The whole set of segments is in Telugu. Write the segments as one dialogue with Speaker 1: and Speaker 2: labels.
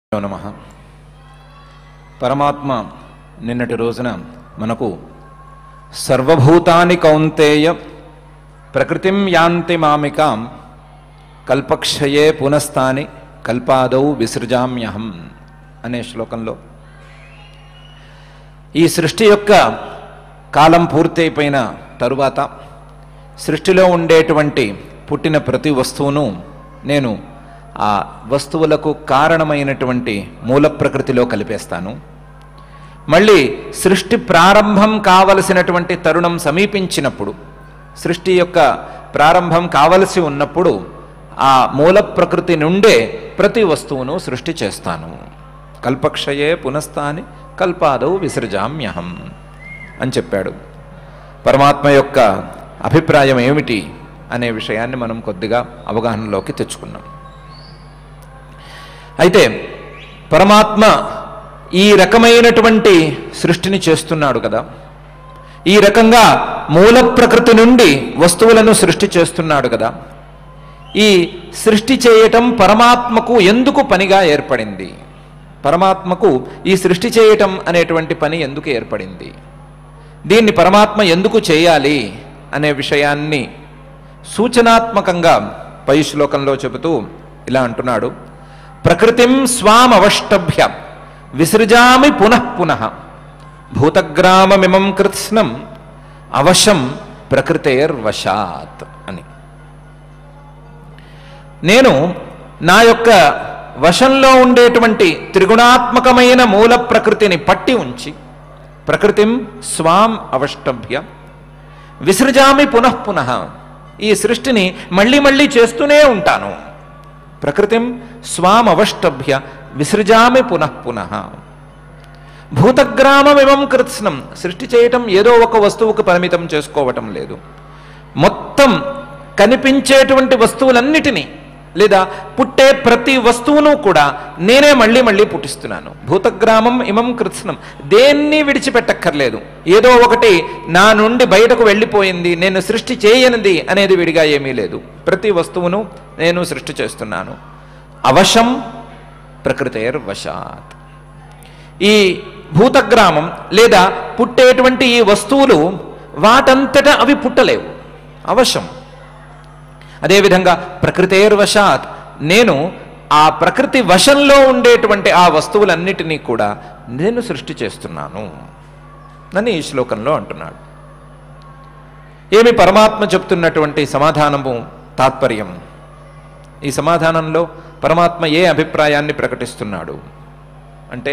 Speaker 1: నమః. పరమాత్మ నిన్నటి రోజున మనకు సర్వభూతాని కౌంతేయ ప్రకృతిం యాంతి మామికాం కల్పక్షయే పునస్తాని కల్పాదౌ విసృజామ్యహం అనే శ్లోకంలో ఈ సృష్టి యొక్క కాలం పూర్తయిపోయిన తరువాత సృష్టిలో ఉండేటువంటి పుట్టిన ప్రతి వస్తువును నేను ఆ వస్తువులకు కారణమైనటువంటి మూల ప్రకృతిలో కలిపేస్తాను. మళ్ళీ సృష్టి ప్రారంభం కావలసినటువంటి తరుణం సమీపించినప్పుడు, సృష్టి యొక్క ప్రారంభం కావలసి ఉన్నప్పుడు ఆ మూల ప్రకృతి నుండే ప్రతి వస్తువును సృష్టి చేస్తాను. కల్పక్షయే పునస్తాని కల్పాదౌ విసృజామ్యహం అని చెప్పాడు. పరమాత్మ యొక్క అభిప్రాయం ఏమిటి అనే విషయాన్ని మనం కొద్దిగా అవగాహనలోకి తెచ్చుకున్నాం. అయితే పరమాత్మ ఈ రకమైనటువంటి సృష్టిని చేస్తున్నాడు కదా, ఈ రకంగా మూల ప్రకృతి నుండి వస్తువులను సృష్టి చేస్తున్నాడు కదా, ఈ సృష్టి చేయటం పరమాత్మకు ఎందుకు పనిగా ఏర్పడింది? పరమాత్మకు ఈ సృష్టి చేయటం అనేటువంటి పని ఎందుకు ఏర్పడింది? దీన్ని పరమాత్మ ఎందుకు చేయాలి అనే విషయాన్ని సూచనాత్మకంగా పై శ్లోకంలో చెబుతూ ఇలా అంటున్నాడు. ప్రకృతిం స్వామవష్టభ్య విసృజామి పునః పునః భూతగ్రామమిమం కృత్స్నం అవశం ప్రకృతేర్వశాత్ అని. నేను నా యొక్క వశంలో ఉండేటువంటి త్రిగుణాత్మకమైన మూల ప్రకృతిని పట్టి ఉంచి, ప్రకృతిం స్వాం అవష్టభ్య విసృజామి పునః పునః, ఈ సృష్టిని మళ్ళీ మళ్ళీ చేస్తూనే ఉంటాను. ప్రకృతిం స్వామవష్టభ్య విసృజామి పునః పునః భూతగ్రామమిమం కృత్స్నం, సృష్టి చేయటం ఏదో ఒక వస్తువుకు పరిమితం చేసుకోవటం లేదు. మొత్తం కనిపించేటువంటి వస్తువులన్నిటినీ లేదా పుట్టే ప్రతి వస్తువును కూడా నేనే మళ్ళీ మళ్ళీ పుట్టిస్తున్నాను. భూతగ్రామం ఇమం కృత్స్నం, దేన్ని విడిచిపెట్టక్కర్లేదు. ఏదో ఒకటి నా నుండి బయటకు వెళ్ళిపోయింది, నేను సృష్టి చేయనిది అనేది విడిగా ఏమీ లేదు. ప్రతి వస్తువును నేను సృష్టి చేస్తున్నాను. అవశం ప్రకృతేర్వశాత్. ఈ భూతగ్రామం లేదా పుట్టేటువంటి ఈ వస్తువులు వాటంతటా అవి పుట్టలేవు, అవశం. అదేవిధంగా ప్రకృతేర్వశాత్, నేను ఆ ప్రకృతి వశంలో ఉండేటువంటి ఆ వస్తువులన్నిటినీ కూడా నేను సృష్టి చేస్తున్నాను అని ఈ శ్లోకంలో అంటున్నాడు. ఏమి పరమాత్మ చెప్తున్నటువంటి సమాధానము తాత్పర్యం? ఈ సమాధానంలో పరమాత్మ ఏ అభిప్రాయాన్ని ప్రకటిస్తున్నాడు అంటే,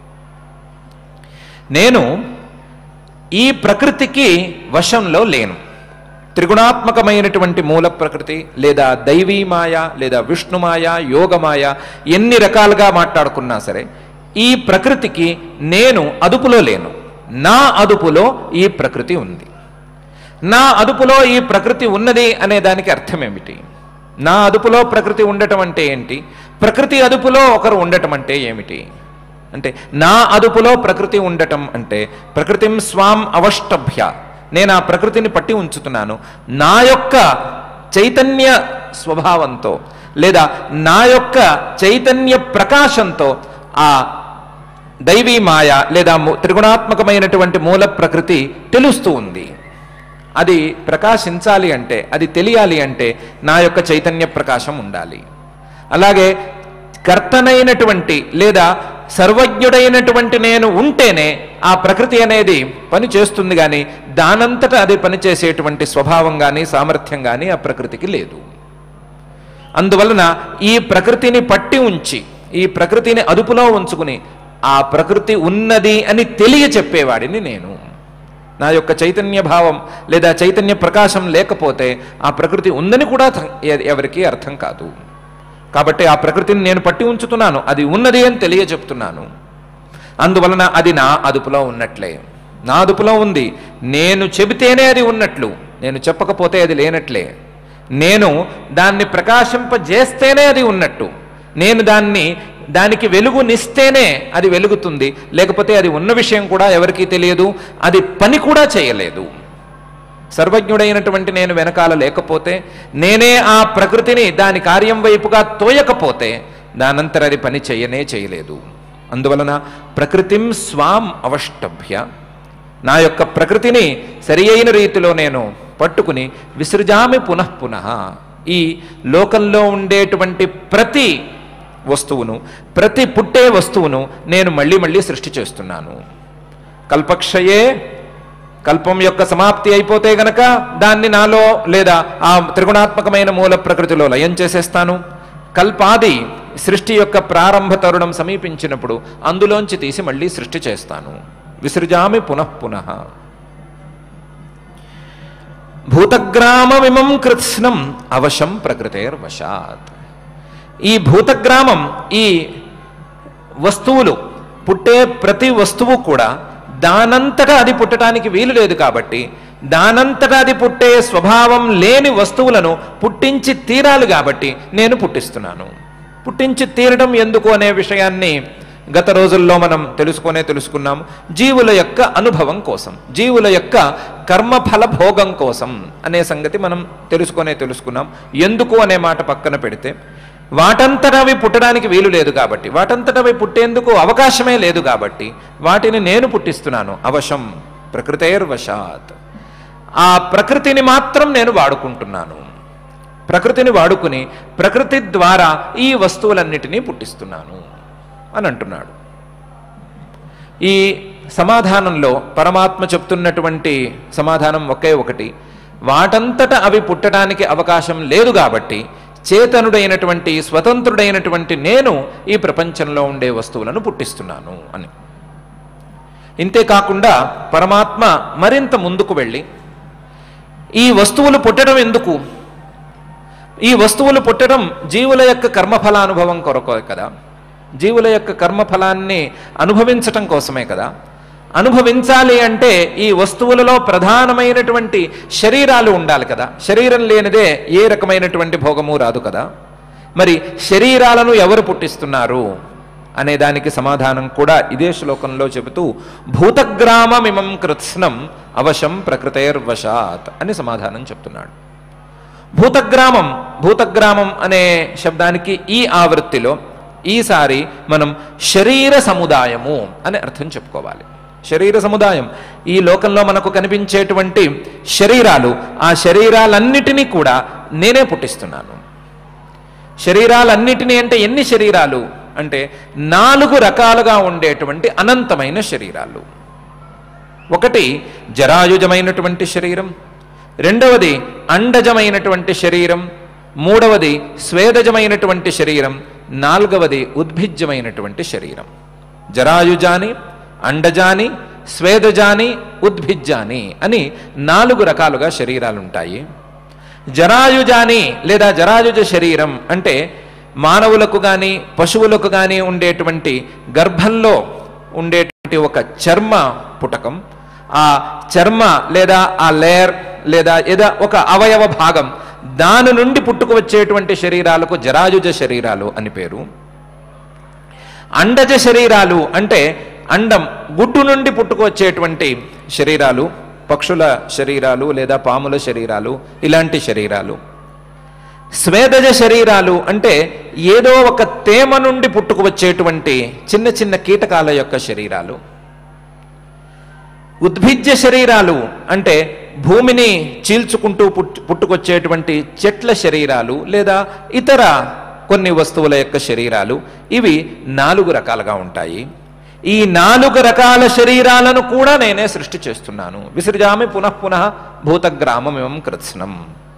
Speaker 1: నేను ఈ ప్రకృతికి వశంలో లేను. త్రిగుణాత్మకమైనటువంటి మూల ప్రకృతి లేదా దైవీమాయ లేదా విష్ణుమాయ, యోగమాయ, ఎన్ని రకాలుగా మాట్లాడుకున్నా సరే ఈ ప్రకృతికి నేను అదుపులో లేను. నా అదుపులో ఈ ప్రకృతి ఉంది. నా అదుపులో ఈ ప్రకృతి ఉన్నది అనే దానికి అర్థం ఏమిటి? నా అదుపులో ప్రకృతి ఉండటం అంటే ఏంటి? ప్రకృతి అదుపులో ఒకరు ఉండటం అంటే ఏమిటి? అంటే నా అదుపులో ప్రకృతి ఉండటం అంటే ప్రకృతిం స్వాం అవష్టభ్య, నేను ఆ ప్రకృతిని పట్టి ఉంచుతున్నాను. నా యొక్క చైతన్య స్వభావంతో లేదా నా యొక్క చైతన్య ప్రకాశంతో ఆ దైవీ మాయ లేదా త్రిగుణాత్మకమైనటువంటి మూల ప్రకృతి తెలుస్తూ ఉంది. అది ప్రకాశించాలి అంటే, అది తెలియాలి అంటే నా యొక్క చైతన్య ప్రకాశం ఉండాలి. అలాగే కర్తనైనటువంటి లేదా సర్వజ్ఞుడైనటువంటి నేను ఉంటేనే ఆ ప్రకృతి అనేది పని చేస్తుంది, కానీ దానంతటా అది పనిచేసేటువంటి స్వభావం కానీ సామర్థ్యం కానీ ఆ ప్రకృతికి లేదు. అందువలన ఈ ప్రకృతిని పట్టి ఉంచి, ఈ ప్రకృతిని అదుపులో ఉంచుకుని ఆ ప్రకృతి ఉన్నది అని తెలియచెప్పేవాడిని నేను. నా యొక్క చైతన్య భావం లేదా చైతన్య ప్రకాశం లేకపోతే ఆ ప్రకృతి ఉందని కూడా ఎవరికీ అర్థం కాదు. కాబట్టి ఆ ప్రకృతిని నేను పట్టి ఉంచుతున్నాను, అది ఉన్నది అని తెలియచెప్తున్నాను. అందువలన అది నా అదుపులో ఉన్నట్లే. నా అదుపులో ఉంది. నేను చెబితేనే అది ఉన్నట్లు, నేను చెప్పకపోతే అది లేనట్లే. నేను దాన్ని ప్రకాశింపజేస్తేనే అది ఉన్నట్టు, నేను దానికి వెలుగునిస్తేనే అది వెలుగుతుంది. లేకపోతే అది ఉన్న విషయం కూడా ఎవరికీ తెలియదు, అది పని కూడా చేయలేదు. సర్వజ్ఞుడైనటువంటి నేను వెనకాల లేకపోతే, నేనే ఆ ప్రకృతిని దాని కార్యం వైపుగా తోయకపోతే దానంతర అది పని చేయలేదు. అందువలన ప్రకృతిం స్వాం అవష్టభ్య, నా యొక్క ప్రకృతిని సరి అయిన రీతిలో నేను పట్టుకుని విసృజామి పునః, ఈ లోకంలో ఉండేటువంటి ప్రతి వస్తువును, ప్రతి పుట్టే వస్తువును నేను మళ్ళీ సృష్టి చేస్తున్నాను. కల్పక్షయే, కల్పం యొక్క సమాప్తి అయిపోతే గనక దాన్ని నాలో లేదా ఆ త్రిగుణాత్మకమైన మూల ప్రకృతిలో లయం చేసేస్తాను. కల్పాది సృష్టి యొక్క ప్రారంభ తరుణం సమీపించినప్పుడు అందులోంచి తీసి మళ్ళీ సృష్టి చేస్తాను. విసృజామి పునః. భూతగ్రామమిమం కృత్స్నం అవశం ప్రకృతేర్వశాత్. ఈ భూతగ్రామం, ఈ వస్తువులు, పుట్టే ప్రతి వస్తువు కూడా దానంతటా అది పుట్టడానికి వీలు లేదు కాబట్టి దానంతటా అది పుట్టే స్వభావం లేని వస్తువులను పుట్టించి తీరాలి కాబట్టి నేను పుట్టిస్తున్నాను. పుట్టించి తీరడం ఎందుకు అనే విషయాన్ని గత రోజుల్లో మనం తెలుసుకున్నాము. జీవుల యొక్క అనుభవం కోసం, జీవుల యొక్క కర్మఫల భోగం కోసం అనే సంగతి మనం తెలుసుకున్నాం. ఎందుకు అనే మాట పక్కన పెడితే వాటంతట అవి పుట్టడానికి వీలు లేదు కాబట్టి, వాటంతట అవి పుట్టేందుకు అవకాశమే లేదు కాబట్టి వాటిని నేను పుట్టిస్తున్నాను. అవశం ప్రకృతేర్వశాత్. ఆ ప్రకృతిని మాత్రం నేను వాడుకుంటున్నాను. ప్రకృతిని వాడుకుని ప్రకృతి ద్వారా ఈ వస్తువులన్నిటినీ పుట్టిస్తున్నాను అని అంటున్నాడు. ఈ సమాధానంలో పరమాత్మ చెప్తున్నటువంటి సమాధానం ఒకే ఒకటి, వాటంతట అవి పుట్టడానికి అవకాశం లేదు కాబట్టి చేతనుడైనటువంటి స్వతంత్రుడైనటువంటి నేను ఈ ప్రపంచంలో ఉండే వస్తువులను పుట్టిస్తున్నాను అని. ఇంతేకాకుండా పరమాత్మ మరింత ముందుకు వెళ్ళి ఈ వస్తువులు పుట్టడం ఎందుకు, ఈ వస్తువులు పుట్టడం జీవుల యొక్క కర్మఫలానుభవం కొరకే కదా, జీవుల యొక్క కర్మఫలాన్ని అనుభవించటం కోసమే కదా. అనుభవించాలి అంటే ఈ వస్తువులలో ప్రధానమైనటువంటి శరీరాలు ఉండాలి కదా. శరీరం లేనిదే ఏ రకమైనటువంటి భోగము రాదు కదా. మరి శరీరాలను ఎవరు పుట్టిస్తున్నారు అనే దానికి సమాధానం కూడా ఇదే శ్లోకంలో చెబుతూ భూతగ్రామమిమం కృత్స్నం అవశం ప్రకృతేర్వశాత్ అని సమాధానం చెప్తున్నాడు. భూతగ్రామం అనే శబ్దానికి ఈ ఆవృత్తిలో ఈసారి మనం శరీర సముదాయము అని అర్థం చెప్పుకోవాలి. శరీర సముదాయం, ఈ లోకంలో మనకు కనిపించేటువంటి శరీరాలు, ఆ శరీరాలన్నిటినీ కూడా నేనే పుట్టిస్తున్నాను. శరీరాలన్నిటినీ అంటే ఎన్ని శరీరాలు అంటే 4 రకాలుగా ఉండేటువంటి అనంతమైన శరీరాలు. ఒకటి జరాయుజమైనటువంటి శరీరం, రెండవది అండజమైనటువంటి శరీరం, మూడవది స్వేదజమైనటువంటి శరీరం, నాలుగవది ఉద్భిజ్యమైనటువంటి శరీరం. జరాయుజాని, అండజాని, స్వేదజాని, ఉద్భిజ్జాని అని 4 రకాలుగా శరీరాలుంటాయి. జరాయుజాని లేదా జరాయుజ శరీరం అంటే మానవులకు కానీ పశువులకు కానీ ఉండేటువంటి గర్భంలో ఉండేటువంటి ఒక చర్మ పుటకం, ఆ చర్మ లేదా ఆ లేయర్ లేదా ఏదో ఒక అవయవ భాగం, దాని నుండి పుట్టుకు వచ్చేటువంటి శరీరాలకు జరాయుజ శరీరాలు అని పేరు. అండజ శరీరాలు అంటే అండం, గుడ్డు నుండి పుట్టుకు వచ్చేటువంటి శరీరాలు, పక్షుల శరీరాలు లేదా పాముల శరీరాలు, ఇలాంటి శరీరాలు. స్వేదజ శరీరాలు అంటే ఏదో ఒక తేమ నుండి పుట్టుకు వచ్చేటువంటి చిన్న చిన్న కీటకాల యొక్క శరీరాలు. ఉద్భిజ్య శరీరాలు అంటే భూమిని చీల్చుకుంటూ పుట్టుకొచ్చేటువంటి చెట్ల శరీరాలు లేదా ఇతర కొన్ని వస్తువుల యొక్క శరీరాలు. ఇవి 4 రకాలుగా ఉంటాయి. ఈ 4 రకాల శరీరాలను కూడా నేనే సృష్టి చేస్తున్నాను. విసృజామి పునః భూతగ్రామమిమం కృత్స్నం.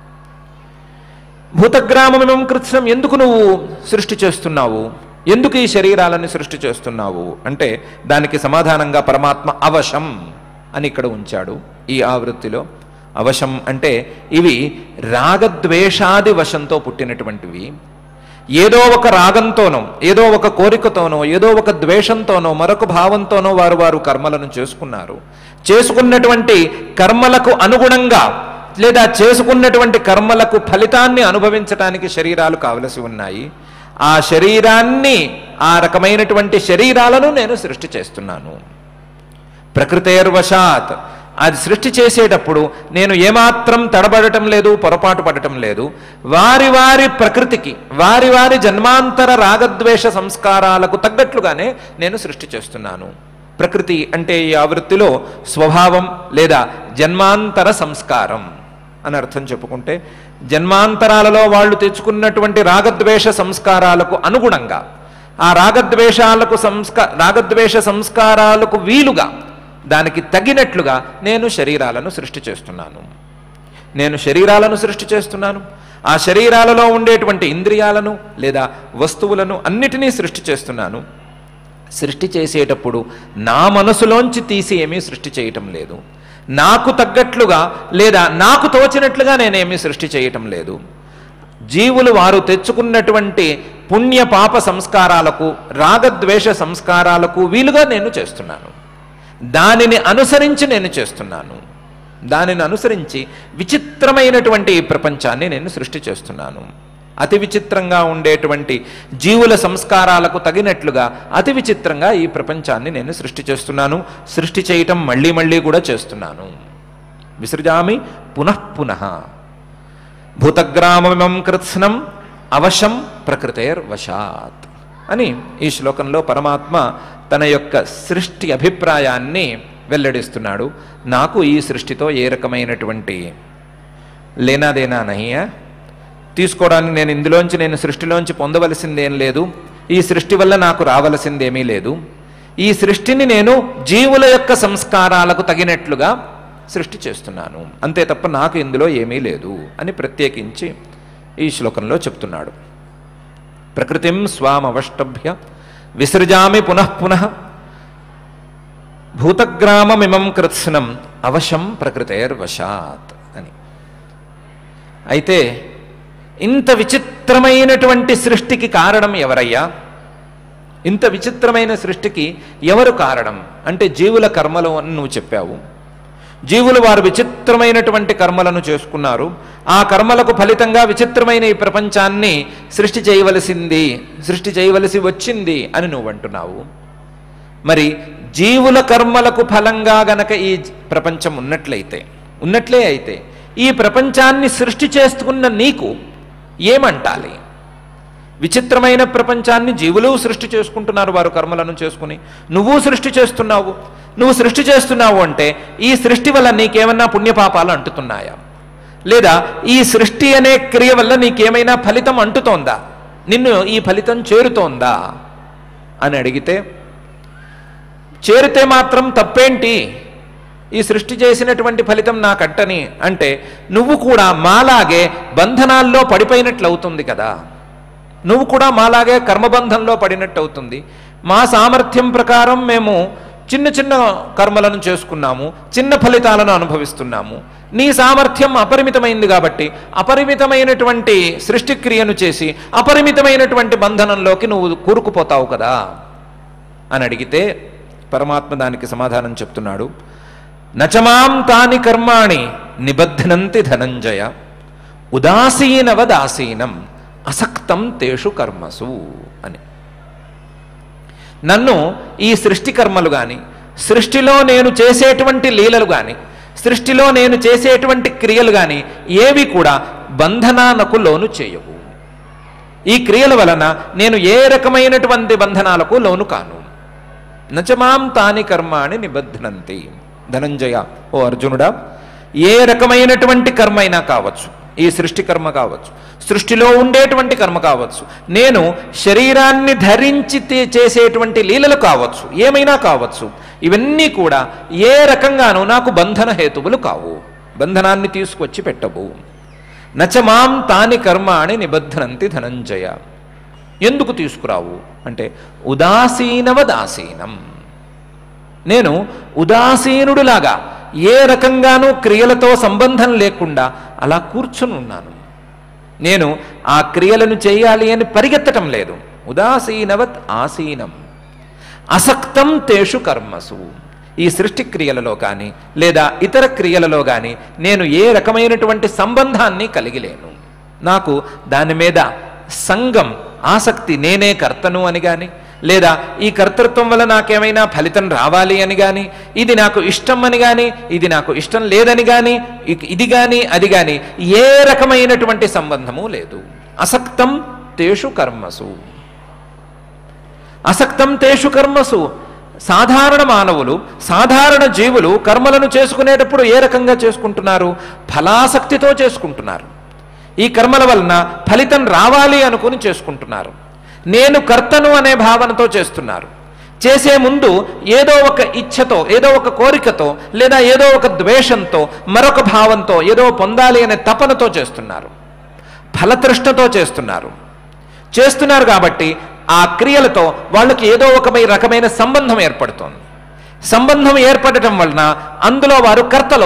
Speaker 1: భూతగ్రామమిమం కృత్స్నం ఎందుకు నువ్వు సృష్టి చేస్తున్నావు, ఎందుకు ఈ శరీరాలను సృష్టి చేస్తున్నావు అంటే దానికి సమాధానంగా పరమాత్మ అవశం అని ఇక్కడ ఉంచాడు ఈ ఆవృత్తిలో. అవశం అంటే ఇవి రాగద్వేషాది వశంతో పుట్టినటువంటివి. ఏదో ఒక రాగంతోనో, ఏదో ఒక కోరికతోనో, ఏదో ఒక ద్వేషంతోనో, మరొక భావంతోనో వారు కర్మలను చేసుకున్నారు. చేసుకున్నటువంటి కర్మలకు అనుగుణంగా లేదా చేసుకున్నటువంటి కర్మలకు ఫలితాన్ని అనుభవించటానికి శరీరాలు కావలసి ఉన్నాయి. ఆ శరీరాన్ని, ఆ రకమైనటువంటి శరీరాలను నేను సృష్టి చేస్తున్నాను. ప్రకృతేర్వశాత్, అది సృష్టి చేసేటప్పుడు నేను ఏమాత్రం తడబడటం లేదు, పొరపాటు పడటం లేదు. వారి వారి ప్రకృతికి, వారి వారి జన్మాంతర రాగద్వేష సంస్కారాలకు తగ్గట్లుగానే నేను సృష్టి చేస్తున్నాను. ప్రకృతి అంటే ఈ ఆవృత్తిలో స్వభావం లేదా జన్మాంతర సంస్కారం అని అర్థం చెప్పుకుంటే, జన్మాంతరాలలో వాళ్ళు తెచ్చుకున్నటువంటి రాగద్వేష సంస్కారాలకు అనుగుణంగా, ఆ రాగద్వేష సంస్కారాలకు వీలుగా, దానికి తగినట్లుగా నేను శరీరాలను సృష్టి చేస్తున్నాను. ఆ శరీరాలలో ఉండేటువంటి ఇంద్రియాలను లేదా వస్తువులను అన్నిటినీ సృష్టి చేస్తున్నాను. సృష్టి చేసేటప్పుడు నా మనసులోంచి తీసి ఏమీ సృష్టి చేయటం లేదు. నాకు తగ్గట్లుగా లేదా నాకు తోచినట్లుగా నేనేమీ సృష్టి చేయటం లేదు. జీవులు వారు తెచ్చుకున్నటువంటి పుణ్య పాప సంస్కారాలకు, రాగద్వేష సంస్కారాలకు వీలుగా నేను చేస్తున్నాను. దానిని అనుసరించి నేను చేస్తున్నాను. దానిని అనుసరించి విచిత్రమైనటువంటి ఈ ప్రపంచాన్ని నేను సృష్టి చేస్తున్నాను. అతి విచిత్రంగా ఉండేటువంటి జీవుల సంస్కారాలకు తగినట్లుగా అతి విచిత్రంగా ఈ ప్రపంచాన్ని నేను సృష్టి చేస్తున్నాను. సృష్టి చేయటం మళ్ళీ మళ్ళీ కూడా చేస్తున్నాను. విసృజామి పునః పునః భూతగ్రామమిమం కృత్స్నం అవశం ప్రకృతేర్వశాత్ అని ఈ శ్లోకంలో పరమాత్మ తన యొక్క సృష్టి అభిప్రాయాన్ని వెల్లడిస్తున్నాడు. నాకు ఈ సృష్టితో ఏ రకమైనటువంటి లేనాదేనా నహియా, తీసుకోవడానికి నేను సృష్టిలోంచి పొందవలసిందేం లేదు. ఈ సృష్టి వల్ల నాకు రావలసిందేమీ లేదు. ఈ సృష్టిని నేను జీవుల యొక్క సంస్కారాలకు తగినట్లుగా సృష్టి చేస్తున్నాను, అంతే తప్ప నాకు ఇందులో ఏమీ లేదు అని ప్రత్యేకించి ఈ శ్లోకంలో చెప్తున్నాడు. ప్రకృతిం స్వామవష్టభ్య విసృజామి పునః పునః భూతగ్రామమిమం కృత్స్నం అవశం ప్రకృతేర్వశాత్ అని. అయితే ఇంత విచిత్రమైనటువంటి సృష్టికి కారణం ఎవరయ్యా? ఇంత విచిత్రమైన సృష్టికి ఎవరు కారణం అంటే జీవుల కర్మలు అని నువ్వు చెప్పావు. జీవులు వారు విచిత్రమైనటువంటి కర్మలను చేసుకున్నారు. ఆ కర్మలకు ఫలితంగా విచిత్రమైన ఈ ప్రపంచాన్ని సృష్టి చేయవలసి వచ్చింది అని నువ్వు అంటున్నావు. మరి జీవుల కర్మలకు ఫలంగా గనక ఈ ప్రపంచం ఉన్నట్లే అయితే ఈ ప్రపంచాన్ని సృష్టి చేసుకున్న నీకు ఏమంటాలి? విచిత్రమైన ప్రపంచాన్ని జీవులు సృష్టి చేసుకుంటున్నారు వారు కర్మలను చేసుకుని. నువ్వు సృష్టి చేస్తున్నావు అంటే ఈ సృష్టి వల్ల నీకేమన్నా పుణ్యపాపాలు అంటుతున్నాయా? లేదా ఈ సృష్టి అనే క్రియ వల్ల నీకేమైనా ఫలితం అంటుతోందా? నిన్ను ఈ ఫలితం చేరుతోందా అని అడిగితే, చేరితే మాత్రం తప్పేంటి, ఈ సృష్టి చేసినటువంటి ఫలితం నాకంటని అంటే నువ్వు కూడా మాలాగే బంధనాల్లో పడిపోయినట్లు అవుతుంది కదా. నువ్వు కూడా మాలాగే కర్మబంధంలో పడినట్టు అవుతుంది. మా సామర్థ్యం ప్రకారం మేము చిన్న చిన్న కర్మలను చేసుకున్నాము, చిన్న ఫలితాలను అనుభవిస్తున్నాము. నీ సామర్థ్యం అపరిమితమైంది కాబట్టి అపరిమితమైనటువంటి సృష్టిక్రియను చేసి అపరిమితమైనటువంటి బంధనంలోకి నువ్వు కూరుకుపోతావు కదా అని అడిగితే పరమాత్మ దానికి సమాధానం చెప్తున్నాడు. నచమాం తాని కర్మాణి నిబధ్నంతి ధనంజయ ఉదాసీనవదాసీనం అసక్తం తేషు కర్మసు అని. నన్ను ఈ సృష్టి కర్మలు కానీ, సృష్టిలో నేను చేసేటువంటి లీలలు కానీ, సృష్టిలో నేను చేసేటువంటి క్రియలు కానీ ఏవి కూడా బంధనాలకు లోను చేయవు. ఈ క్రియల వలన నేను ఏ రకమైనటువంటి బంధనాలకు లోను కాను. నచమాం తాని కర్మాణి నిబధ్నంతి. ధనంజయ, ఓ అర్జునుడా, ఏ రకమైనటువంటి కర్మ అయినా కావచ్చు, ఈ సృష్టి కర్మ కావచ్చు, సృష్టిలో ఉండేటువంటి కర్మ కావచ్చు, నేను శరీరాన్ని ధరించి చేసేటువంటి లీలలు కావచ్చు, ఏమైనా కావచ్చు, ఇవన్నీ కూడా ఏ రకంగానూ నాకు బంధన హేతువులు కావు, బంధనాన్ని తీసుకొచ్చి పెట్టవు. నచమాం తాని కర్మాణి నిబధ్నంతి ధనంజయ. ఎందుకు తీసుకురావు అంటే ఉదాసీనవదాసీనం. నేను ఉదాసీనుడులాగా ఏ రకంగానూ క్రియలతో సంబంధం లేకుండా అలా కూర్చుని ఉన్నాను. నేను ఆ క్రియలను చేయాలి అని పరిగెత్తటం లేదు. ఉదాసీనవత్ ఆసీనం అసక్తం తేషు కర్మసు. ఈ సృష్టి క్రియలలో కానీ లేదా ఇతర క్రియలలో కానీ నేను ఏ రకమైనటువంటి సంబంధాన్ని కలిగి లేను. నాకు దాని మీద సంగం, ఆసక్తి, నేనే కర్తను అని కానీ లేదా ఈ కర్తృత్వం వల్ల నాకేమైనా ఫలితం రావాలి అని కానీ, ఇది నాకు ఇష్టం అని కానీ, ఇది నాకు ఇష్టం లేదని కానీ, ఇది కానీ అది కానీ ఏ రకమైనటువంటి సంబంధము లేదు. అసక్తం తేషు కర్మసు. అసక్తం తేషు కర్మసు. సాధారణ మానవులు, సాధారణ జీవులు కర్మలను చేసుకునేటప్పుడు ఏ రకంగా చేసుకుంటున్నారు? ఫలాసక్తితో చేసుకుంటున్నారు. ఈ కర్మల వలన ఫలితం రావాలి అనుకుని చేసుకుంటున్నారు. నేను కర్తను అనే భావనతో చేస్తున్నారు. చేసే ముందు ఏదో ఒక ఇచ్ఛతో, ఏదో ఒక కోరికతో, లేదా ఏదో ఒక ద్వేషంతో, మరొక భావంతో, ఏదో పొందాలి అనే తపనతో చేస్తున్నారు. ఫలతృష్ణతో చేస్తున్నారు కాబట్టి ఆ క్రియలతో వాళ్ళకి ఏదో ఒక రకమైన సంబంధం ఏర్పడుతోంది. సంబంధం ఏర్పడటం వలన అందులో వారు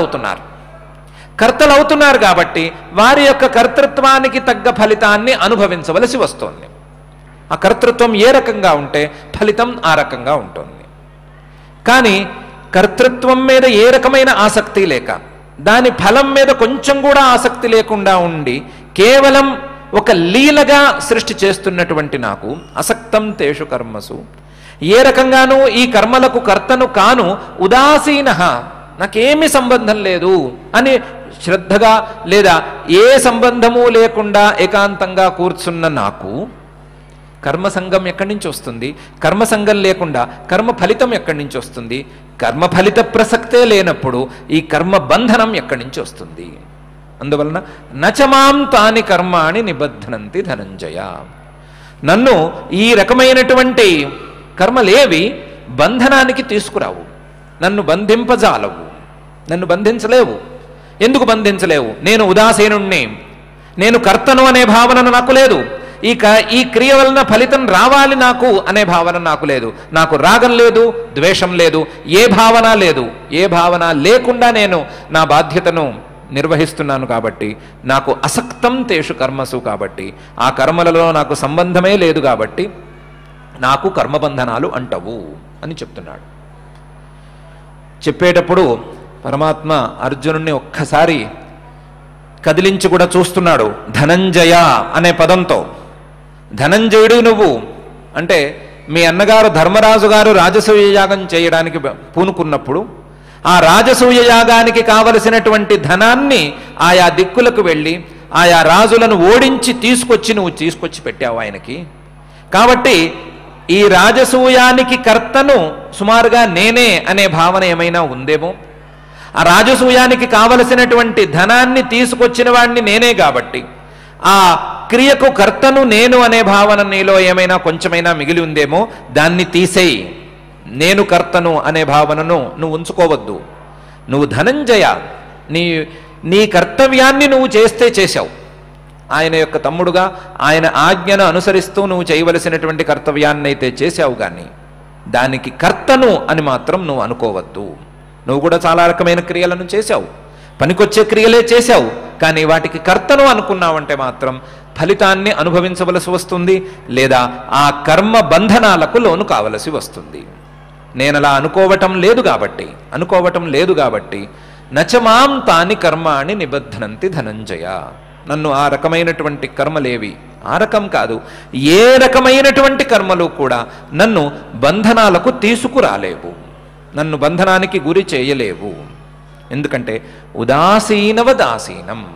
Speaker 1: కర్తలవుతున్నారు కాబట్టి వారి యొక్క కర్తృత్వానికి తగ్గ ఫలితాన్ని అనుభవించవలసి వస్తోంది. ఆ కర్తృత్వం ఏ రకంగా ఉంటే ఫలితం ఆ రకంగా ఉంటుంది. కానీ కర్తృత్వం మీద ఏ రకమైన ఆసక్తి లేక, దాని ఫలం మీద కొంచెం కూడా ఆసక్తి లేకుండా ఉండి కేవలం ఒక లీలగా సృష్టి చేస్తున్నటువంటి నాకు అసక్తం తేషు కర్మసు, ఏ రకంగానూ ఈ కర్మలకు కర్తను కాను, ఉదాసీన, నాకేమీ సంబంధం లేదు అని శ్రద్ధగా లేదా ఏ సంబంధము లేకుండా ఏకాంతంగా కూర్చున్న నాకు కర్మసంగం ఎక్కడి నుంచి వస్తుంది? కర్మసంగం లేకుండా కర్మ ఫలితం ఎక్కడి నుంచి వస్తుంది? కర్మ ఫలిత ప్రసక్తే లేనప్పుడు ఈ కర్మ బంధనం ఎక్కడి నుంచి వస్తుంది? అందువలన నచమాం తాని కర్మాణి నిబద్ధనంతి ధనంజయ. నన్ను ఈ రకమైనటువంటి కర్మలేవి బంధనానికి తీసుకురావు, నన్ను బంధింపజాలవు, నన్ను బంధించలేవు. ఎందుకు బంధించలేవు? నేను ఉదాసీనుణ్ణి, నేను కర్తను అనే భావన నాకు లేదు. ఈ క్రియ వలన ఫలితం రావాలి నాకు అనే భావన నాకు లేదు. నాకు రాగం లేదు, ద్వేషం లేదు, ఏ భావన లేదు. ఏ భావన లేకుండా నేను నా బాధ్యతను నిర్వహిస్తున్నాను కాబట్టి నాకు అసక్తం తేషు కర్మసు, కాబట్టి ఆ కర్మలలో నాకు సంబంధమే లేదు కాబట్టి నాకు కర్మబంధనాలు అంటవు అని చెప్తున్నాడు. చెప్పేటప్పుడు పరమాత్మ అర్జునుడిని ఒక్కసారి కదిలించి కూడా చూస్తున్నాడు ధనంజయ అనే పదంతో. ధనంజయుడు నువ్వు అంటే మీ అన్నగారు ధర్మరాజు గారు రాజసూయ యాగం చేయడానికి పూనుకున్నప్పుడు ఆ రాజసూయ యాగానికి కావలసినటువంటి ధనాన్ని ఆయా దిక్కులకు వెళ్ళి ఆయా రాజులను ఓడించి నువ్వు తీసుకొచ్చి పెట్టావు ఆయనకి. కాబట్టి ఈ రాజసూయానికి కర్తను సుమారుగా నేనే అనే భావన ఏమైనా ఉందేమో. ఆ రాజసూయానికి కావలసినటువంటి ధనాన్ని తీసుకొచ్చిన వాడిని నేనే కాబట్టి ఆ క్రియకు కర్తను నేను అనే భావన నీలో ఏమైనా కొంచెమైనా మిగిలి ఉందేమో, దాన్ని తీసేయి. నేను కర్తను అనే భావనను నువ్వు ఉంచుకోవద్దు. నువ్వు ధనంజయ, నీ కర్తవ్యాన్ని నువ్వు చేశావు. ఆయన యొక్క తమ్ముడుగా ఆయన ఆజ్ఞను అనుసరిస్తూ నువ్వు చేయవలసినటువంటి కర్తవ్యాన్ని అయితే చేశావు, కానీ దానికి కర్తను అని మాత్రం నువ్వు అనుకోవద్దు. నువ్వు కూడా చాలా రకమైన క్రియలను చేశావు, పనికొచ్చే క్రియలే చేశావు, కానీ వాటికి కర్తను అనుకున్నావంటే మాత్రం ఫలితాన్ని అనుభవించవలసి వస్తుంది, లేదా ఆ కర్మ బంధనాలకు లోను కావలసి వస్తుంది. నేనలా అనుకోవటం లేదు కాబట్టి నచమాం తాని కర్మాణి నిబద్ధనంతి ధనంజయ. నన్ను ఆ రకమైనటువంటి కర్మలేవి, ఆ రకం కాదు, ఏ రకమైనటువంటి కర్మలు కూడా నన్ను బంధనాలకు తీసుకురాలేవు, నన్ను బంధనానికి గురి చేయలేవు. ఎందుకంటే ఉదాసీనవదాసీనం.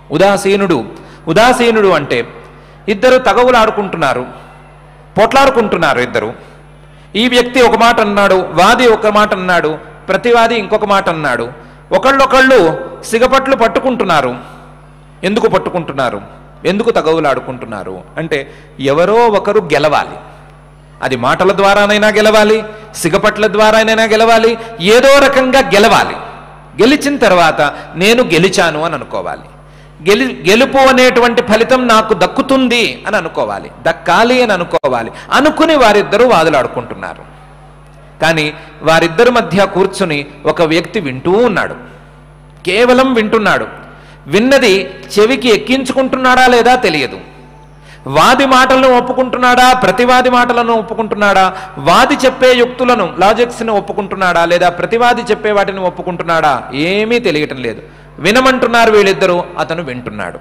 Speaker 1: ఉదాసీనుడు అంటే ఇద్దరు తగవులాడుకుంటున్నారు, పోట్లాడుకుంటున్నారు ఇద్దరు. ఈ వ్యక్తి ఒక మాట అన్నాడు, వాది ఒక మాట అన్నాడు, ప్రతివాది ఇంకొక మాట అన్నాడు. ఒకళ్ళొకళ్ళు సిగపట్లు పట్టుకుంటున్నారు. ఎందుకు పట్టుకుంటున్నారు? ఎందుకు తగవులాడుకుంటున్నారు అంటే ఎవరో ఒకరు గెలవాలి. అది మాటల ద్వారానైనా గెలవాలి, సిగపట్ల ద్వారానైనా గెలవాలి, ఏదో రకంగా గెలవాలి. గెలిచిన తర్వాత నేను గెలిచాను అని అనుకోవాలి. గెలుపు అనేటువంటి ఫలితం నాకు దక్కుతుంది అని అనుకోవాలి, దక్కాలి అని అనుకోవాలి. అనుకుని వారిద్దరూ వాదులాడుకుంటున్నారు. కానీ వారిద్దరి మధ్య కూర్చుని ఒక వ్యక్తి వింటూ ఉన్నాడు, కేవలం వింటున్నాడు. విన్నది చెవికి ఎక్కించుకుంటున్నాడా లేదా తెలియదు. వాది మాటలను ఒప్పుకుంటున్నాడా, ప్రతివాది మాటలను ఒప్పుకుంటున్నాడా, వాది చెప్పే యుక్తులను లాజిక్స్ని ఒప్పుకుంటున్నాడా, లేదా ప్రతివాది చెప్పే వాటిని ఒప్పుకుంటున్నాడా, ఏమీ తెలియటం లేదు. వినమంటున్నారు వీళ్ళిద్దరూ, అతను వింటున్నాడు.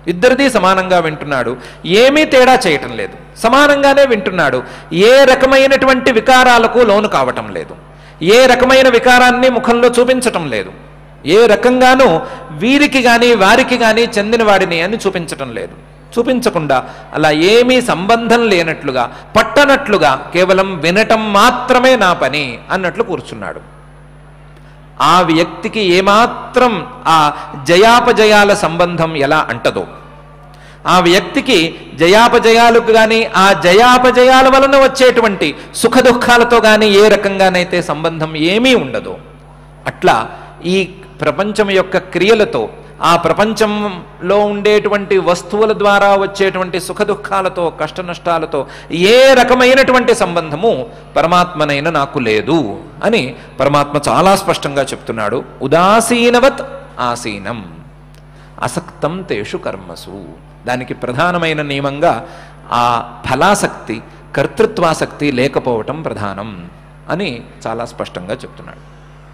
Speaker 1: ఇద్దరిది సమానంగా వింటున్నాడు, ఏమీ తేడా చేయటం లేదు, సమానంగానే వింటున్నాడు. ఏ రకమైనటువంటి వికారాలకు లోను కావటం లేదు, ఏ రకమైన వికారాన్ని ముఖంలో చూపించటం లేదు, ఏ రకంగానూ వీరికి కానీ వారికి కానీ చెందిన వాడిని అని చూపించటం లేదు. చూపించకుండా అలా ఏమీ సంబంధం లేనట్లుగా, పట్టనట్లుగా కేవలం వినటం మాత్రమే నా పని అన్నట్లు కూర్చున్నాడు. ఆ వ్యక్తికి ఏమాత్రం ఆ జయాపజయాల సంబంధం ఎలా అంటదో, ఆ వ్యక్తికి జయాపజయాలకు కానీ ఆ జయాపజయాల వలన వచ్చేటువంటి సుఖ దుఃఖాలతో కానీ ఏ రకంగానైతే సంబంధం ఏమీ ఉండదో, అట్లా ఈ ప్రపంచం యొక్క క్రియలతో, ఆ ప్రపంచంలో ఉండేటువంటి వస్తువుల ద్వారా వచ్చేటువంటి సుఖ దుఃఖాలతో, కష్ట నష్టాలతో ఏ రకమైనటువంటి సంబంధము పరమాత్మనైనా నాకు లేదు అని పరమాత్మ చాలా స్పష్టంగా చెప్తున్నాడు. ఉదాసీనవత్ ఆసీనం అసక్తం తేషు కర్మసు. దానికి ప్రధానమైన నియమంగా ఆ ఫలాసక్తి, కర్తృత్వాసక్తి లేకపోవటం ప్రధానం అని చాలా స్పష్టంగా చెప్తున్నాడు.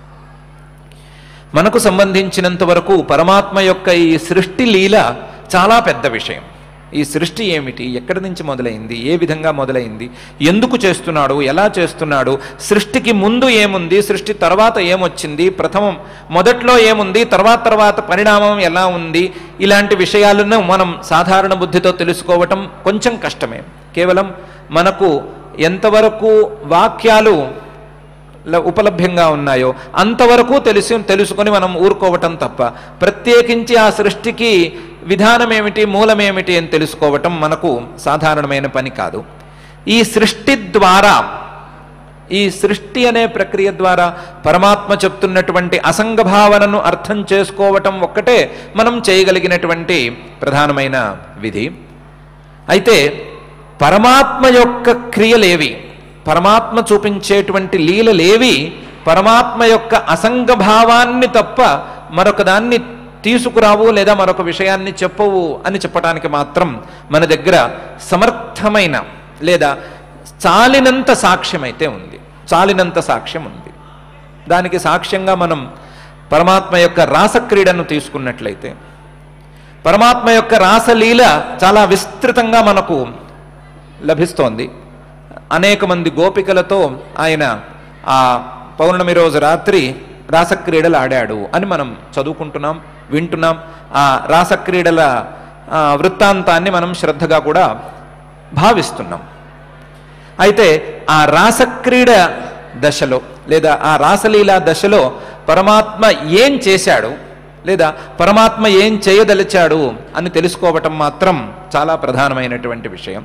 Speaker 1: మనకు సంబంధించినంత వరకు పరమాత్మ యొక్క ఈ సృష్టి లీల చాలా పెద్ద విషయం. ఈ సృష్టి ఏమిటి, ఎక్కడి నుంచి మొదలైంది, ఏ విధంగా మొదలైంది, ఎందుకు చేస్తున్నాడు, ఎలా చేస్తున్నాడు, సృష్టికి ముందు ఏముంది, సృష్టి తర్వాత ఏమొచ్చింది, మొదట్లో ఏముంది, తర్వాత పరిణామం ఎలా ఉంది, ఇలాంటి విషయాలను మనం సాధారణ బుద్ధితో తెలుసుకోవటం కొంచెం కష్టమే. కేవలం మనకు ఎంతవరకు వాక్యాలు ఉపలభ్యంగా ఉన్నాయో అంతవరకు తెలుసుకొని మనం ఊరుకోవటం తప్ప, ప్రత్యేకించి ఆ సృష్టికి విధానం ఏమిటి, మూలమేమిటి అని తెలుసుకోవటం మనకు సాధారణమైన పని కాదు. ఈ సృష్టి ద్వారా, ఈ సృష్టి అనే ప్రక్రియ ద్వారా పరమాత్మ చెప్తున్నటువంటి అసంగ భావనను అర్థం చేసుకోవటం ఒక్కటే మనం చేయగలిగినటువంటి ప్రధానమైన విధి. అయితే పరమాత్మ యొక్క క్రియలేవి, పరమాత్మ చూపించేటువంటి లీలలేవి పరమాత్మ యొక్క అసంగ భావాన్ని తప్ప మరొక దాన్ని తీసుకురావు, లేదా మరొక విషయాన్ని చెప్పవు అని చెప్పడానికి మాత్రం మన దగ్గర సమర్థమైన లేదా చాలినంత సాక్ష్యం అయితే ఉంది, చాలినంత సాక్ష్యం ఉంది. దానికి సాక్ష్యంగా మనం పరమాత్మ యొక్క రాసక్రీడను తీసుకున్నట్లయితే, పరమాత్మ యొక్క రాసలీల చాలా విస్తృతంగా మనకు లభిస్తోంది. అనేక మంది గోపికలతో ఆయన ఆ పౌర్ణమి రోజు రాత్రి రాసక్రీడలు ఆడాడు అని మనం చదువుకుంటున్నాం, వింటున్నాం. ఆ రాసక్రీడల వృత్తాంతాన్ని మనం శ్రద్ధగా కూడా భావిస్తున్నాం. అయితే ఆ రాసక్రీడ దశలో లేదా ఆ రాసలీలా దశలో పరమాత్మ ఏం చేశాడు, లేదా పరమాత్మ ఏం చేయదలిచాడు అని తెలుసుకోవటం మాత్రం చాలా ప్రధానమైనటువంటి విషయం.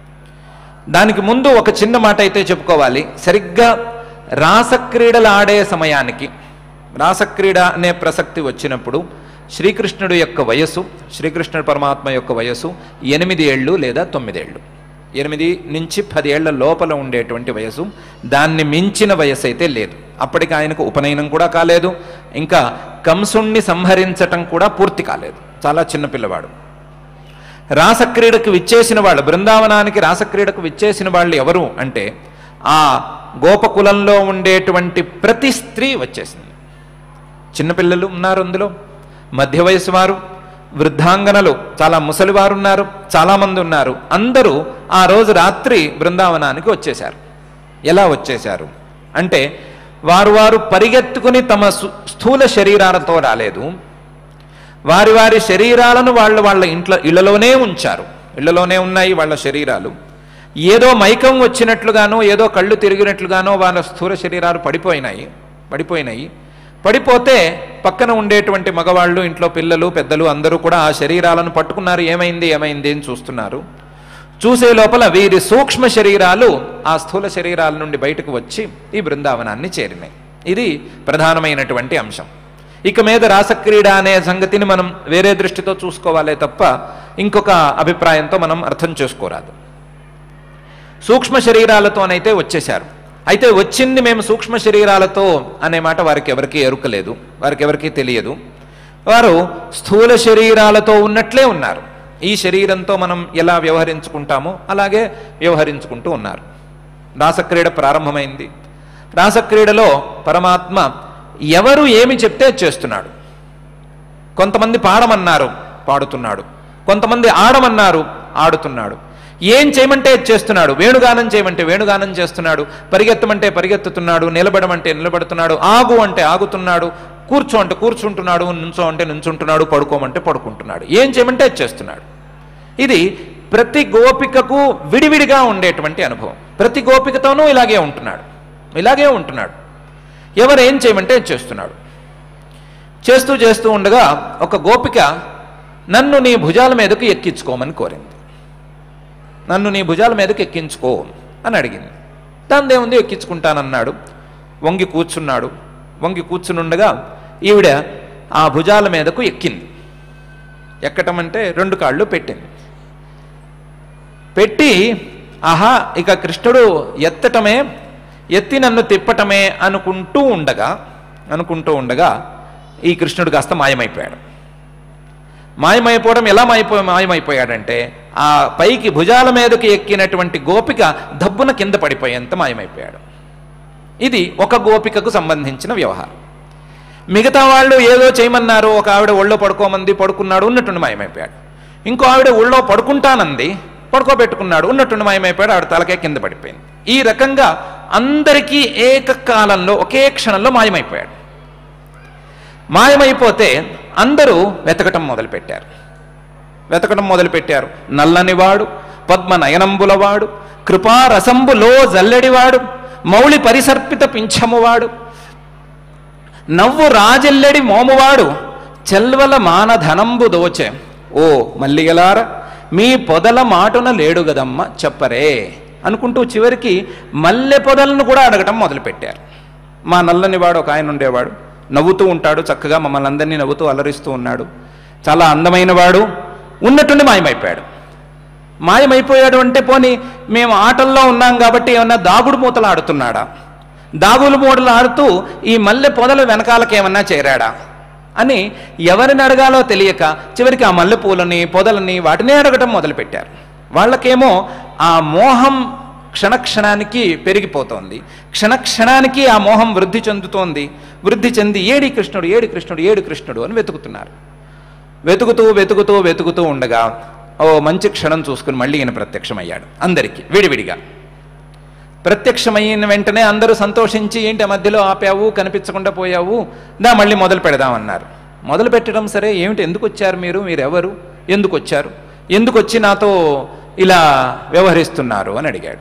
Speaker 1: దానికి ముందు ఒక చిన్న మాట అయితే చెప్పుకోవాలి. సరిగ్గా రాసక్రీడలు ఆడే సమయానికి, రాసక్రీడ అనే ప్రసక్తి వచ్చినప్పుడు శ్రీకృష్ణుడు యొక్క వయస్సు, శ్రీకృష్ణుడు పరమాత్మ యొక్క వయస్సు 8 ఏళ్ళు లేదా 9 ఏళ్ళు, 8 నుంచి 10 ఏళ్ల లోపల ఉండేటువంటి వయసు. దాన్ని మించిన వయసు అయితే లేదు. అప్పటికి ఆయనకు ఉపనయనం కూడా కాలేదు, ఇంకా కంసుణ్ణి సంహరించటం కూడా పూర్తి కాలేదు, చాలా చిన్న పిల్లవాడు. రాసక్రీడకు విచ్చేసిన వాళ్ళు, బృందావనానికి రాసక్రీడకు విచ్చేసిన వాళ్ళు ఎవరు అంటే ఆ గోపకులంలో ఉండేటువంటి ప్రతి స్త్రీ వచ్చేసింది. చిన్నపిల్లలు ఉన్నారు, అందులో మధ్య వయసు వారు, వృద్ధాంగనలు, చాలా ముసలివారు ఉన్నారు, చాలామంది ఉన్నారు. అందరూ ఆ రోజు రాత్రి బృందావనానికి వచ్చేశారు. ఎలా వచ్చేశారు అంటే వారు పరిగెత్తుకుని తమ స్థూల శరీరాలతో రాలేదు, వారి శరీరాలను వాళ్ళ ఇళ్లలోనే ఉంచారు. ఇళ్లలోనే ఉన్నాయి వాళ్ళ శరీరాలు. ఏదో మైకం వచ్చినట్లుగానో, ఏదో కళ్ళు తిరిగినట్లుగానో వాళ్ళ స్థూల శరీరాలు పడిపోయినాయి. పడిపోతే పక్కన ఉండేటువంటి మగవాళ్ళు, ఇంట్లో పిల్లలు, పెద్దలు అందరూ కూడా ఆ శరీరాలను పట్టుకున్నారు. ఏమైంది అని చూస్తున్నారు. చూసే లోపల వీరి సూక్ష్మ శరీరాలు ఆ స్థూల శరీరాల నుండి బయటకు వచ్చి ఈ బృందావనాన్ని చేరినాయి. ఇది ప్రధానమైనటువంటి అంశం. ఇక మీద రాసక్రీడ అనే సంగతిని మనం వేరే దృష్టితో చూసుకోవాలే తప్ప ఇంకొక అభిప్రాయంతో మనం అర్థం చేసుకోరాదు. సూక్ష్మ శరీరాలతోనైతే వచ్చేశారు. అయితే వచ్చింది మేము సూక్ష్మ శరీరాలతో అనే మాట వారికి ఎవరికీ ఎరుకలేదు, వారికి ఎవరికీ తెలియదు. వారు స్థూల శరీరాలతో ఉన్నట్లే ఉన్నారు. ఈ శరీరంతో మనం ఎలా వ్యవహరించుకుంటామో అలాగే వ్యవహరించుకుంటూ ఉన్నారు. రాసక్రీడ ప్రారంభమైంది. రాసక్రీడలో పరమాత్మ ఎవరు ఏమి చెప్తే చేస్తున్నాడు. కొంతమంది పాడమన్నారు, పాడుతున్నాడు. కొంతమంది ఆడమన్నారు, ఆడుతున్నాడు. ఏం చేయమంటే చేస్తున్నాడు. వేణుగానం చేయమంటే వేణుగానం చేస్తున్నాడు. పరిగెత్తమంటే పరిగెత్తుతున్నాడు. నిలబడమంటే నిలబడుతున్నాడు. ఆగు అంటే ఆగుతున్నాడు. కూర్చో అంటే కూర్చుంటున్నాడు. నుంచో అంటే నుంచుంటున్నాడు. పడుకోమంటే పడుకుంటున్నాడు. ఏం చేయమంటే చేస్తున్నాడు. ఇది ప్రతి గోపికకు విడివిడిగా ఉండేటువంటి అనుభవం. ప్రతి గోపికతోనూ ఇలాగే ఉంటున్నాడు. ఎవరు ఏం చేయమంటే చేస్తున్నాడు. చేస్తూ ఉండగా ఒక గోపిక నన్ను నీ భుజాల మీదకు ఎక్కించుకోమని కోరింది. నన్ను నీ భుజాల మీదకు ఎక్కించుకో అని అడిగింది. దానిదేముంది, ఎక్కించుకుంటానన్నాడు. వంగి కూర్చునుండగా ఈవిడ ఆ భుజాల మీదకు ఎక్కింది. ఎక్కటం అంటే 2 కాళ్ళు పెట్టింది. పెట్టి ఆహా ఇక కృష్ణుడు ఎత్తి నన్ను తిప్పటమే అనుకుంటూ ఉండగా ఈ కృష్ణుడు కాస్త మాయమైపోయాడు. మాయమైపోవడం ఎలా మాయమైపోయాడంటే ఆ పైకి భుజాల మీదకి ఎక్కినటువంటి గోపిక దబ్బున కింద పడిపోయేంత మాయమైపోయాడు. ఇది ఒక గోపికకు సంబంధించిన వ్యవహారం. మిగతా వాళ్ళు ఏదో చేయమన్నారు. ఒక ఆవిడ ఒళ్ళో పడుకోమంది, పడుకున్నాడు, ఉన్నట్టుండి మాయమైపోయాడు. ఇంకో ఆవిడ ఒళ్ళో పడుకుంటానంది, పడుకోబెట్టుకున్నాడు, ఉన్నట్టుండి మాయమైపోయాడు. ఆవిడ తలకే కింద పడిపోయింది. ఈ రకంగా అందరికీ ఏకకాలంలో ఒకే క్షణంలో మాయమైపోయాడు. మాయమైపోతే అందరూ వెతకటం మొదలుపెట్టారు. నల్లనివాడు, పద్మ నయనంబులవాడు, కృపారసంబులో జల్లెడివాడు, మౌళి పరిసర్పిత పింఛమువాడు, నవ్వు రాజెల్లెడి మోమువాడు, చెల్వల మానధనంబు దోచె, ఓ మల్లిగలార మీ పొదల మాటున లేడు గదమ్మ చెప్పరే అనుకుంటూ చివరికి మల్లె పొదలను కూడా అడగటం మొదలుపెట్టారు. మా నల్లనివాడు ఒక ఆయన ఉండేవాడు, నవ్వుతూ ఉంటాడు, చక్కగా మమ్మల్ని అందరినీ నవ్వుతూ అలరిస్తూ ఉన్నాడు, చాలా అందమైన వాడు, ఉన్నట్టుండి మాయమైపోయాడు అంటే పోనీ మేము ఆటల్లో ఉన్నాం కాబట్టి ఏమన్నా దాగుడు మూతలు ఆడుతున్నాడా, దాగులు మూటలు ఆడుతూ ఈ మల్లె పొదల వెనకాలకి ఏమన్నా చేరాడా అని ఎవరిని అడగాలో తెలియక చివరికి ఆ మల్లె పూలని పొదలని వాటినే అడగటం మొదలుపెట్టారు. వాళ్ళకేమో ఆ మోహం క్షణక్షణానికి పెరిగిపోతోంది. క్షణక్షణానికి ఆ మోహం వృద్ధి చెంది ఏడి కృష్ణుడు అని వెతుకుతున్నారు. వెతుకుతూ ఉండగా ఓ మంచి క్షణం చూసుకుని మళ్ళీ ఈయన ప్రత్యక్షమయ్యాడు. అందరికీ విడివిడిగా ప్రత్యక్షమైన వెంటనే అందరూ సంతోషించి ఏంటి మధ్యలో ఆపావు, కనిపించకుండా పోయావు, దా మళ్ళీ మొదలు పెడదామన్నారు. మొదలు పెట్టడం సరే, ఏమిటి, ఎందుకు వచ్చారు మీరెవరు, ఎందుకు వచ్చి నాతో ఇలా వ్యవహరిస్తున్నారు అని అడిగాడు.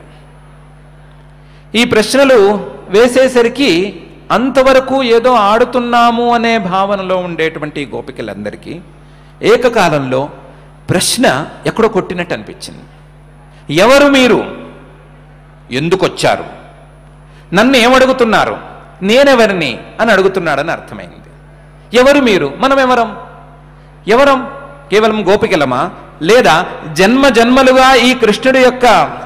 Speaker 1: ఈ ప్రశ్నలు వేసేసరికి అంతవరకు ఏదో ఆడుతున్నాము అనే భావనలో ఉండేటువంటి గోపికలందరికీ ఏకకాలంలో ప్రశ్న ఎక్కడో కొట్టినట్టు అనిపించింది. ఎవరు మీరు, ఎందుకొచ్చారు, నన్ను ఏమడుగుతున్నారు, నేనెవరిని అని అడుగుతున్నాడని అర్థమైంది. ఎవరు మీరు, మనం ఎవరం కేవలం గోపికలమా, లేదా జన్మలుగా ఈ కృష్ణుడి యొక్క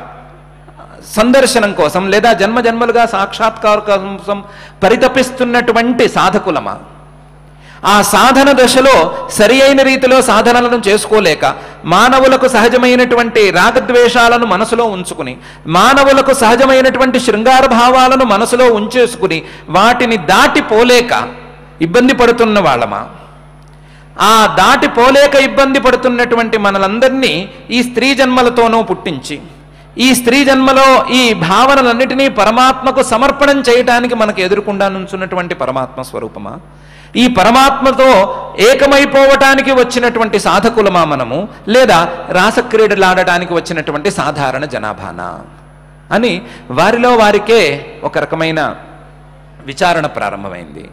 Speaker 1: సందర్శనం కోసం లేదా జన్మలుగా సాక్షాత్కారం కోసం పరితపిస్తున్నటువంటి సాధకులమా? ఆ సాధన దశలో సరి అయిన రీతిలో సాధనలను చేసుకోలేక మానవులకు సహజమైనటువంటి రాగద్వేషాలను మనసులో ఉంచుకుని, మానవులకు సహజమైనటువంటి శృంగార భావాలను మనసులో ఉంచేసుకుని వాటిని దాటిపోలేక ఇబ్బంది పడుతున్న వాళ్ళమా? ఆ దాటిపోలేక ఇబ్బంది పడుతున్నటువంటి మనలందరినీ ఈ స్త్రీ జన్మలతోనూ పుట్టించి ఈ స్త్రీ జన్మలో ఈ భావనలన్నిటినీ పరమాత్మకు సమర్పణం చేయటానికి మనకు ఎదురుకుండా నుంచున్నటువంటి పరమాత్మ స్వరూపమా? ఈ పరమాత్మతో ఏకమైపోవటానికి వచ్చినటువంటి సాధకులమా మనము, లేదా రాసక్రీడలాడటానికి వచ్చినటువంటి సాధారణ జనాభానా అని వారిలో వారికే ఒక రకమైన విచారణ ప్రారంభమైంది.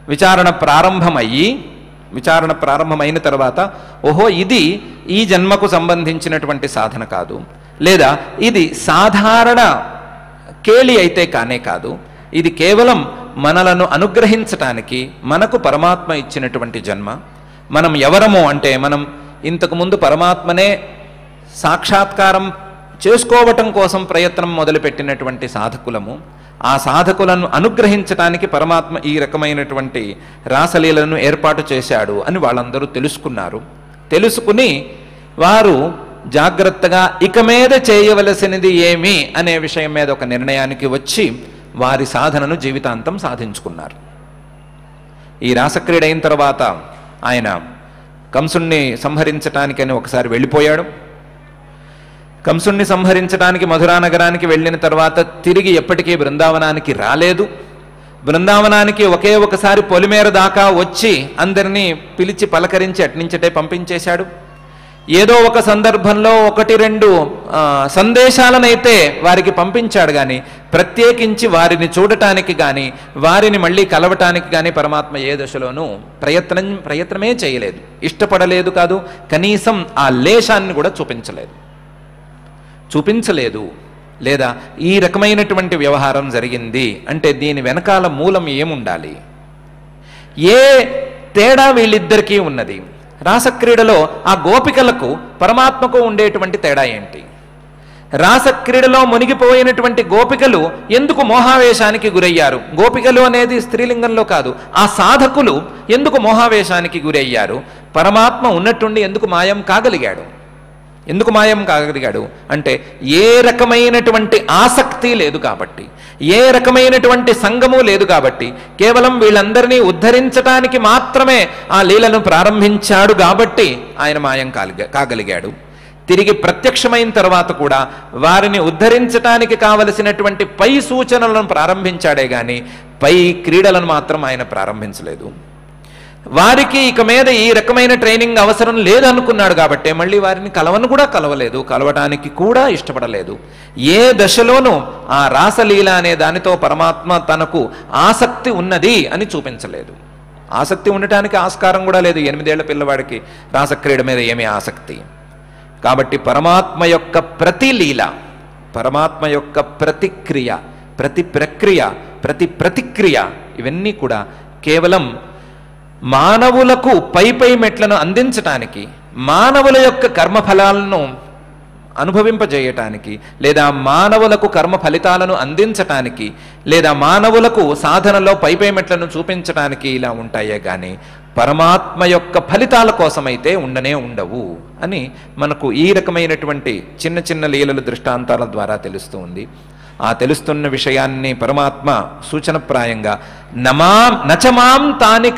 Speaker 1: విచారణ ప్రారంభమైన తర్వాత ఓహో ఇది ఈ జన్మకు సంబంధించినటువంటి సాధన కాదు, లేదా ఇది సాధారణ కేళి అయితే కానే కాదు, ఇది కేవలం మనలను అనుగ్రహించటానికి మనకు పరమాత్మ ఇచ్చినటువంటి జన్మ. మనం ఎవరము అంటే మనం ఇంతకుముందు పరమాత్మనే సాక్షాత్కారం చేసుకోవటం కోసం ప్రయత్నం మొదలుపెట్టినటువంటి సాధకులము. ఆ సాధకులను అనుగ్రహించటానికి పరమాత్మ ఈ రకమైనటువంటి రాసలీలను ఏర్పాటు చేశాడు అని వాళ్ళందరూ తెలుసుకుని వారు జాగ్రత్తగా ఇక మీద చేయవలసినది ఏమి అనే విషయం మీద ఒక నిర్ణయానికి వచ్చి వారి సాధనను జీవితాంతం సాధించుకున్నారు. ఈ రాసక్రీడ అయిన తర్వాత ఆయన కంసుణ్ణి సంహరించటానికని ఒకసారి వెళ్ళిపోయాడు. కంసుణ్ణి సంహరించడానికి మధురా నగరానికి వెళ్ళిన తర్వాత తిరిగి ఎప్పటికీ బృందావనానికి రాలేదు. బృందావనానికి ఒకే ఒకసారి పొలిమేర దాకా వచ్చి అందరినీ పిలిచి పలకరించి అట్నుంచటే పంపించేశాడు. ఏదో ఒక సందర్భంలో 1-2 సందేశాలనైతే వారికి పంపించాడు, కానీ ప్రత్యేకించి వారిని చూడటానికి కానీ వారిని మళ్ళీ కలవటానికి కానీ పరమాత్మ ఏ దశలోనూ ప్రయత్నమే చేయలేదు. ఇష్టపడలేదు కాదు, కనీసం ఆ లేశాన్ని కూడా చూపించలేదు. లేదా ఈ రకమైనటువంటి వ్యవహారం జరిగింది అంటే దీని వెనకాల మూలం ఏముండాలి? ఏ తేడా వీళ్ళిద్దరికీ ఉన్నది? రాసక్రీడలో ఆ గోపికలకు పరమాత్మకు ఉండేటువంటి తేడా ఏంటి? రాసక్రీడలో మునిగిపోయినటువంటి గోపికలు ఎందుకు మోహావేశానికి గురయ్యారు? గోపికలు అనేది స్త్రీలింగంలో కాదు, ఆ సాధకులు ఎందుకు మోహావేశానికి గురయ్యారు? పరమాత్మ ఉన్నట్టుండి ఎందుకు మాయం కాగలిగాడు? అంటే ఏ రకమైనటువంటి ఆసక్తి లేదు కాబట్టి, ఏ రకమైనటువంటి సంగము లేదు కాబట్టి, కేవలం వీళ్ళందరినీ ఉద్ధరించటానికి మాత్రమే ఆ లీలను ప్రారంభించాడు కాబట్టి ఆయన మాయం కాగలిగాడు. తిరిగి ప్రత్యక్షమైన తర్వాత కూడా వారిని ఉద్ధరించటానికి కావలసినటువంటి పై సూచనలను ప్రారంభించాడే గాని పై క్రీడలను మాత్రం ఆయన ప్రారంభించలేదు. వారికి ఇక మీద ఈ రకమైన ట్రైనింగ్ అవసరం లేదనుకున్నాడు కాబట్టి మళ్ళీ వారిని కలవలేదు, కలవటానికి కూడా ఇష్టపడలేదు. ఏ దశలోనూ ఆ రాసలీల అనే దానితో పరమాత్మ తనకు ఆసక్తి ఉన్నది అని చూపించలేదు. ఆసక్తి ఉండటానికి ఆస్కారం కూడా లేదు. 8 ఏళ్ల పిల్లవాడికి రాసక్రీడ మీద ఏమీ ఆసక్తి? కాబట్టి పరమాత్మ యొక్క ప్రతి లీల, పరమాత్మ యొక్క ప్రతిక్రియ, ప్రతి ప్రక్రియ, ప్రతి ప్రతిక్రియ ఇవన్నీ కూడా కేవలం మానవులకు పై మెట్లను అందించటానికి, మానవుల యొక్క కర్మఫలాలను అనుభవింపజేయటానికి, లేదా మానవులకు కర్మ ఫలితాలను అందించటానికి, లేదా మానవులకు సాధనలో పై మెట్లను చూపించటానికి ఇలా ఉంటాయే కానీ పరమాత్మ యొక్క ఫలితాల కోసమైతే ఉండవు అని మనకు ఈ రకమైనటువంటి చిన్న చిన్న లీలల దృష్టాంతాల ద్వారా తెలుస్తూ ఉంది. ఆ తెలుస్తున్న విషయాన్ని పరమాత్మ సూచనప్రాయంగా నచమాం తాని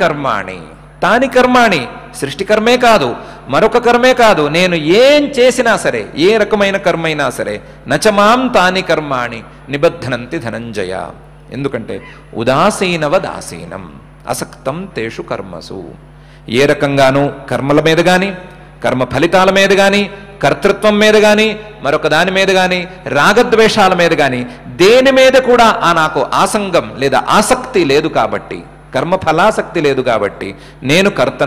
Speaker 1: కర్మాణి, సృష్టికర్మే కాదు, మరొక కర్మే కాదు, నేను ఏం చేసినా సరే, ఏ రకమైన కర్మైనా సరే, నచమాం తాని కర్మాణి నిబద్ధనంతి ధనంజయ. ఎందుకంటే ఉదాసీనవదాసీనం అసక్తం తేషు కర్మసు. ఏ రకంగానూ కర్మల మీద కానీ, కర్మ ఫలితాల మీద కానీ, కర్తృత్వం మీద కానీ, మరొక దాని మీద కానీ, రాగద్వేషాల మీద కానీ, దేని మీద కూడా నాకు ఆసంగం లేదా ఆసక్తి లేదు కాబట్టి, కర్మఫలాసక్తి లేదు కాబట్టి, నేను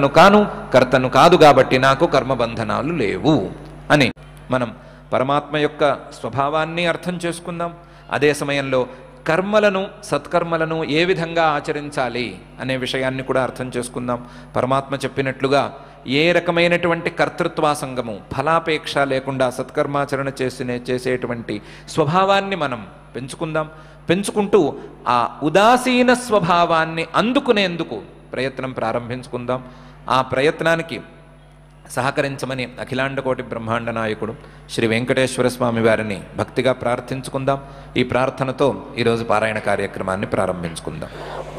Speaker 1: కర్తను కాదు కాబట్టి నాకు కర్మబంధనాలు లేవు అని మనం పరమాత్మ యొక్క స్వభావాన్ని అర్థం చేసుకుందాం. అదే సమయంలో కర్మలను, సత్కర్మలను ఏ విధంగా ఆచరించాలి అనే విషయాన్ని కూడా అర్థం చేసుకుందాం. పరమాత్మ చెప్పినట్లుగా ఏ రకమైనటువంటి కర్తృత్వాసంగము, ఫలాపేక్ష లేకుండా సత్కర్మాచరణ చేసేటువంటి స్వభావాన్ని మనం పెంచుకుంటూ ఆ ఉదాసీన స్వభావాన్ని అందుకునేందుకు ప్రయత్నం ప్రారంభించుకుందాం. ఆ ప్రయత్నానికి సహకరించమని అఖిలాండకోటి బ్రహ్మాండ నాయకుడు శ్రీ వెంకటేశ్వర స్వామి వారిని భక్తిగా ప్రార్థించుకుందాం. ఈ ప్రార్థనతో ఈరోజు పారాయణ కార్యక్రమాన్ని ప్రారంభించుకుందాం.